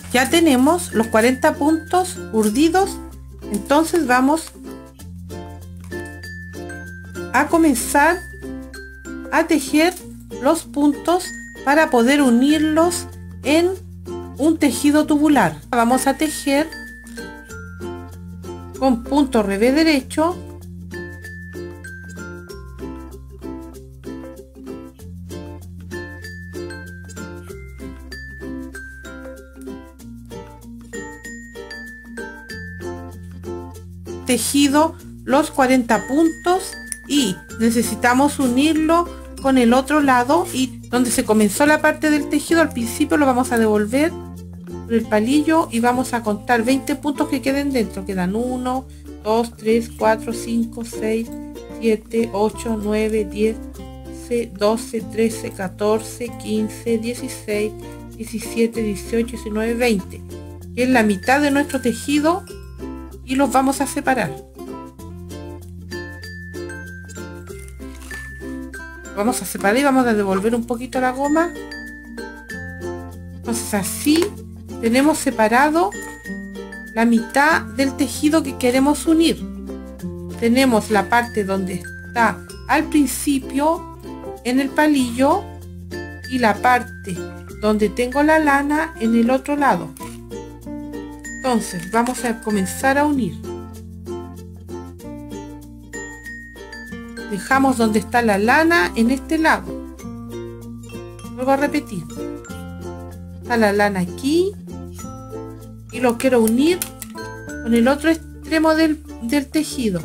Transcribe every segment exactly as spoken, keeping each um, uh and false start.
Ya tenemos los cuarenta puntos urdidos, entonces vamos a comenzar a tejer los puntos para poder unirlos en un tejido tubular. Vamos a tejer con punto revés derecho, tejido los cuarenta puntos y necesitamos unirlo con el otro lado, y donde se comenzó la parte del tejido al principio lo vamos a devolver por el palillo y vamos a contar veinte puntos que queden dentro. Quedan uno, dos, tres, cuatro, cinco, seis, siete, ocho, nueve, diez, doce, trece, catorce, quince, dieciséis, diecisiete, dieciocho, diecinueve, veinte, que es la mitad de nuestro tejido, y los vamos a separar. Vamos a separar y vamos a devolver un poquito la goma. Entonces así tenemos separado la mitad del tejido que queremos unir. Tenemos la parte donde está al principio en el palillo y la parte donde tengo la lana en el otro lado. Entonces vamos a comenzar a unir. Dejamos donde está la lana en este lado. Vuelvo a repetir. Está la lana aquí y lo quiero unir con el otro extremo del, del tejido.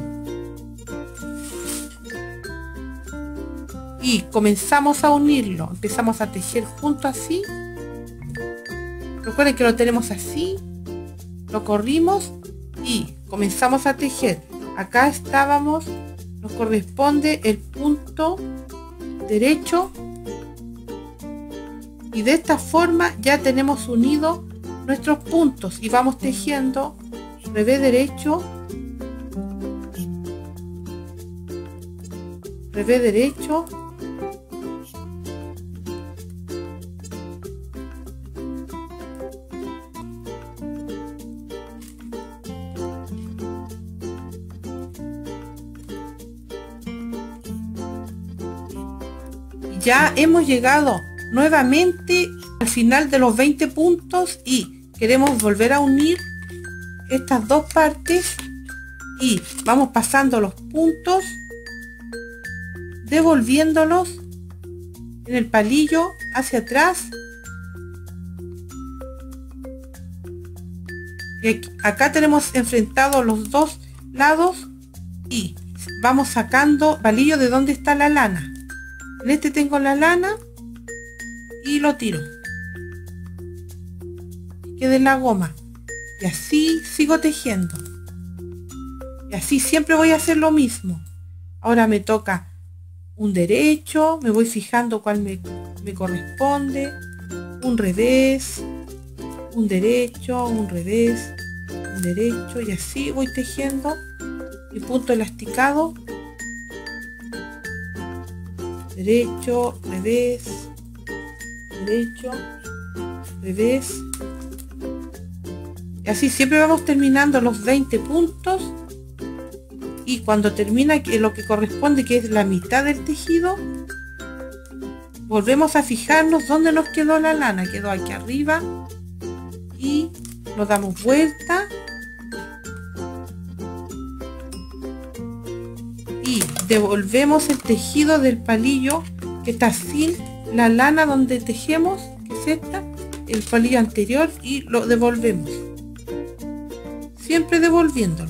Y comenzamos a unirlo. Empezamos a tejer junto así. Recuerden que lo tenemos así. Lo corrimos y comenzamos a tejer. Acá estábamos, nos corresponde el punto derecho, y de esta forma ya tenemos unidos nuestros puntos y vamos tejiendo revés derecho, revés derecho, ya hemos llegado nuevamente al final de los veinte puntos y queremos volver a unir estas dos partes, y vamos pasando los puntos, devolviéndolos en el palillo hacia atrás. Y acá tenemos enfrentados los dos lados y vamos sacando palillo de donde está la lana. En este tengo la lana y lo tiro. Quede la goma. Y así sigo tejiendo. Y así siempre voy a hacer lo mismo. Ahora me toca un derecho. Me voy fijando cuál me, me corresponde. Un revés. Un derecho. Un revés. Un derecho. Y así voy tejiendo mi punto elasticado. Derecho, revés, derecho, revés, y así siempre vamos terminando los veinte puntos, y cuando termina lo que corresponde, que es la mitad del tejido, volvemos a fijarnos dónde nos quedó la lana. Quedó aquí arriba y nos damos vuelta y devolvemos el tejido del palillo que está sin la lana donde tejemos, que es esta, el palillo anterior, y lo devolvemos, siempre devolviéndolo,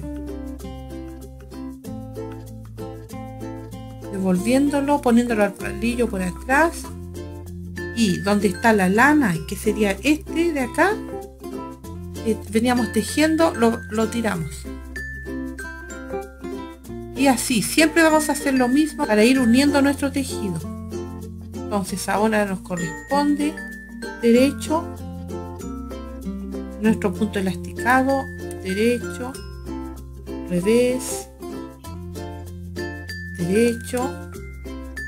devolviéndolo, poniéndolo al palillo por atrás, y donde está la lana, que sería este de acá, que veníamos tejiendo, lo, lo tiramos. Y así siempre vamos a hacer lo mismo para ir uniendo nuestro tejido. Entonces ahora nos corresponde derecho, nuestro punto elasticado, derecho, revés, derecho,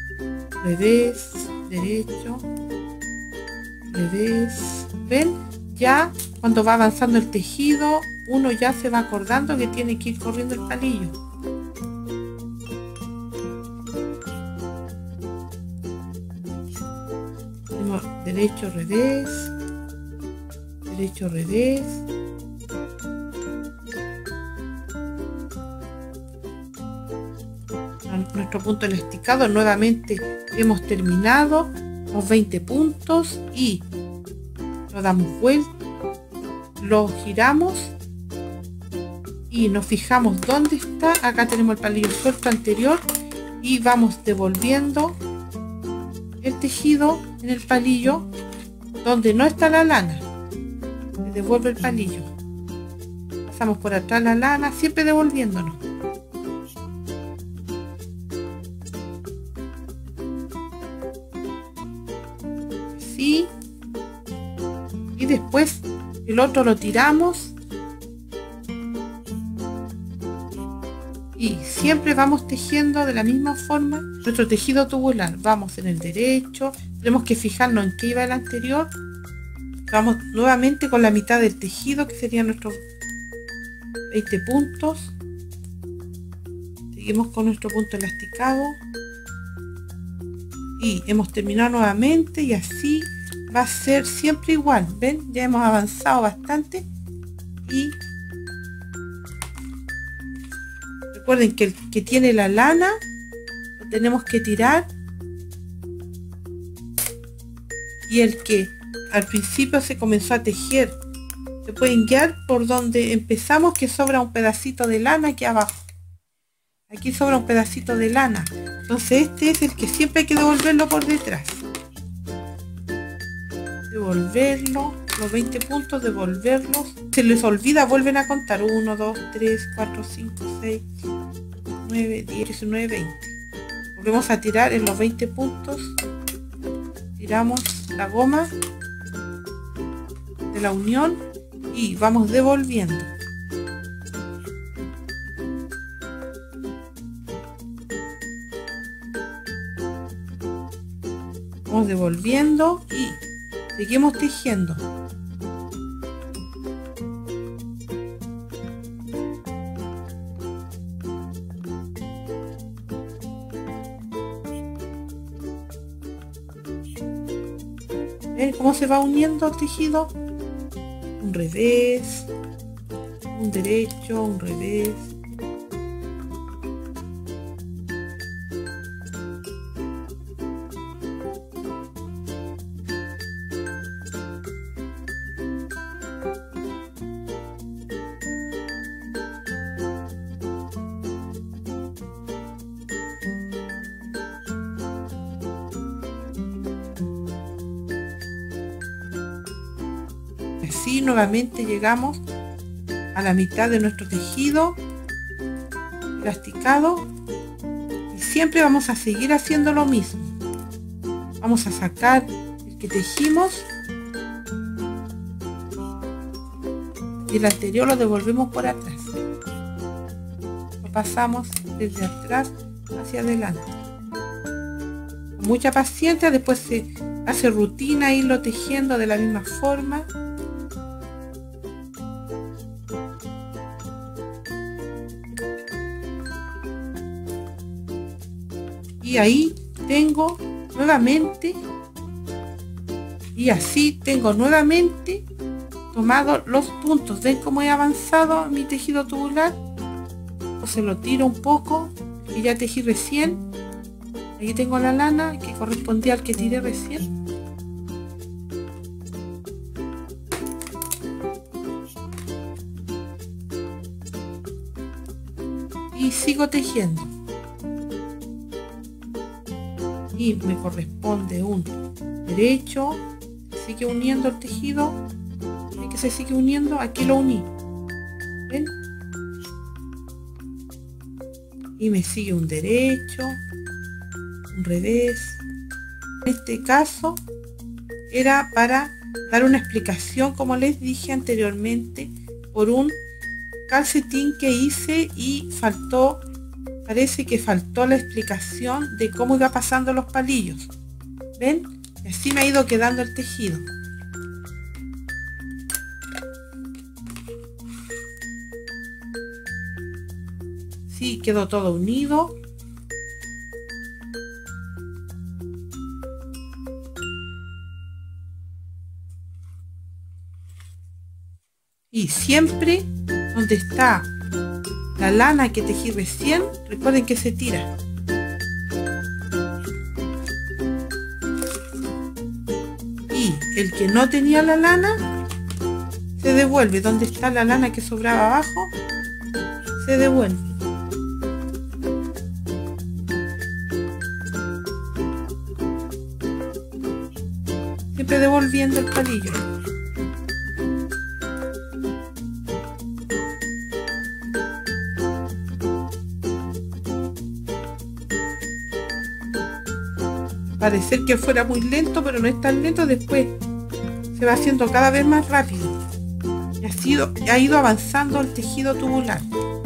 revés, derecho, revés. ¿Ven? ya cuando va avanzando el tejido, uno ya se va acordando que tiene que ir corriendo el palillo. Tenemos derecho, revés, derecho, revés. Nuestro punto elasticado, nuevamente hemos terminado los veinte puntos y lo damos vuelta, lo giramos y nos fijamos dónde está. Acá tenemos el palillo suelto anterior y vamos devolviendo el tejido en el palillo donde no está la lana. Se devuelve el palillo, pasamos por atrás la lana, siempre devolviéndonos. Así, y después el otro lo tiramos y siempre vamos tejiendo de la misma forma nuestro tejido tubular. Vamos en el derecho, tenemos que fijarnos en qué iba el anterior, vamos nuevamente con la mitad del tejido, que serían nuestros veinte puntos, seguimos con nuestro punto elasticado y hemos terminado nuevamente, y así va a ser siempre igual. Ven, ya hemos avanzado bastante. Y recuerden que el que tiene la lana lo tenemos que tirar, y el que al principio se comenzó a tejer se pueden guiar por donde empezamos, que sobra un pedacito de lana aquí abajo. Aquí sobra un pedacito de lana, entonces este es el que siempre hay que devolverlo por detrás. Devolverlo, los veinte puntos, devolverlos. Se les olvida, vuelven a contar uno, dos, tres, cuatro, cinco, seis, nueve, diez, diecinueve, veinte. Volvemos a tirar en los veinte puntos, tiramos la goma de la unión y vamos devolviendo. Vamos devolviendo y seguimos tejiendo. ¿Ven cómo se va uniendo el tejido? Un revés, un derecho, un revés. Así nuevamente llegamos a la mitad de nuestro tejido elasticado y siempre vamos a seguir haciendo lo mismo. Vamos a sacar el que tejimos y el anterior lo devolvemos por atrás. Lo pasamos desde atrás hacia adelante. Con mucha paciencia, después se hace rutina irlo tejiendo de la misma forma. Y ahí tengo nuevamente, y así tengo nuevamente tomado los puntos. ¿Ven cómo he avanzado mi tejido tubular? O se lo tiro un poco, que ya tejí recién. Aquí tengo la lana que correspondía al que tiré recién. Y sigo tejiendo. Y me corresponde un derecho, sigue uniendo el tejido, y que se sigue uniendo, aquí lo uní, ¿ven? Y me sigue un derecho, un revés. En este caso era para dar una explicación, como les dije anteriormente, por un calcetín que hice y faltó. Parece que faltó la explicación de cómo iba pasando los palillos. ¿Ven? Y así me ha ido quedando el tejido. Sí, quedó todo unido. Y siempre donde está la lana que tejí recién, recuerden que se tira. Y el que no tenía la lana, se devuelve. Donde está la lana que sobraba abajo, se devuelve. Siempre devolviendo el palillo. Parecer que fuera muy lento, pero no es tan lento. Después se va haciendo cada vez más rápido y ha, sido, ha ido avanzando el tejido tubular.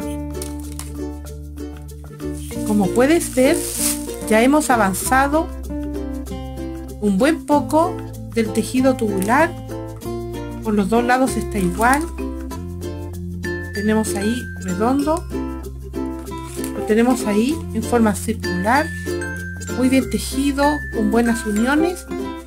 Como puedes ver, ya hemos avanzado un buen poco del tejido tubular. Por los dos lados está igual. Tenemos ahí redondo, lo tenemos ahí en forma circular, muy bien tejido, con buenas uniones.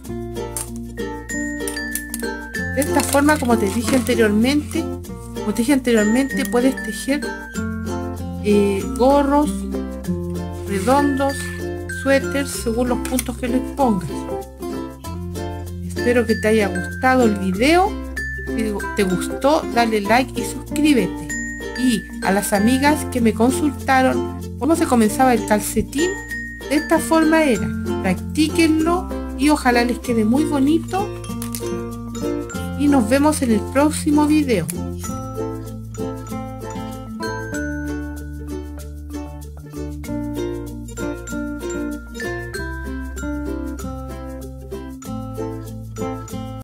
De esta forma, como te dije anteriormente, como te dije anteriormente, puedes tejer eh, gorros redondos, suéteres, según los puntos que les pongas. Espero que te haya gustado el video. Si te gustó, dale like y suscríbete. Y a las amigas que me consultaron cómo se comenzaba el calcetín, de esta forma era. Practíquenlo y ojalá les quede muy bonito. Y nos vemos en el próximo video.